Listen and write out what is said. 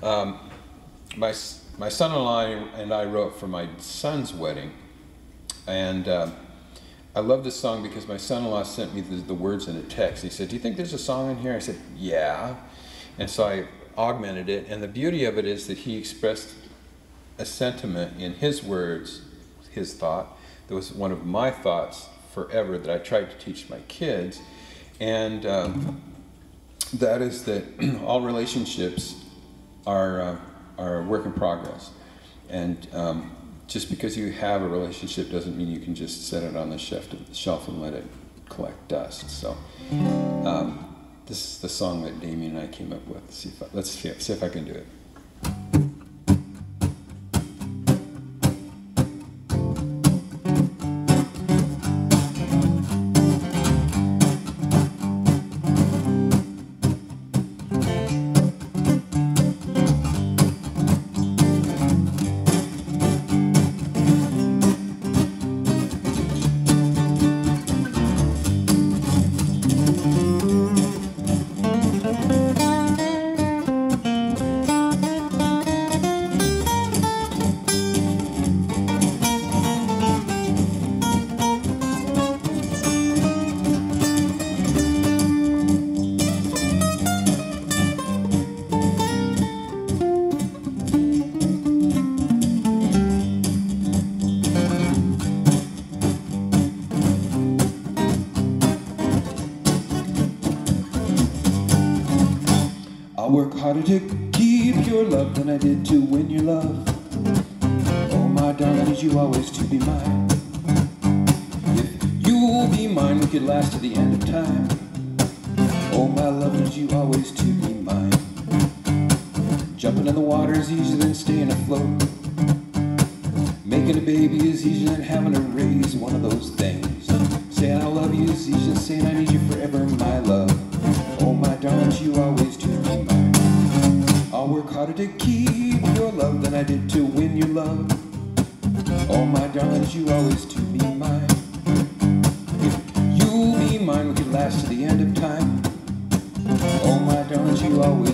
Um, my son-in-law and I wrote for my son's wedding, and I love this song because my son-in-law sent me the words in a text. He said, "Do you think there's a song in here?" I said, "Yeah," and so I augmented it. And the beauty of it is that he expressed a sentiment in his words, his thought. That was one of my thoughts forever that I tried to teach my kids, and that is that all relationships are a work in progress, and just because you have a relationship doesn't mean you can just set it on the shelf and let it collect dust. So this is the song that Damien and I came up with. Let's see if I can do it. I'll work harder to keep your love than I did to win your love. Oh, my darling, need you always to be mine. If you'll be mine, we could last to the end of time. Oh, my love, need you always to be mine. Jumping in the water is easier than staying afloat. Making a baby is easier than having to raise one of those things. Saying I love you is easier than saying I need you forever, my love. Oh, my darling, need you always to be mine. I'll work harder to keep your love than I did to win your love. Oh, my darling, you always to be mine. If you'll be mine, we could last to the end of time. Oh, my darling, you always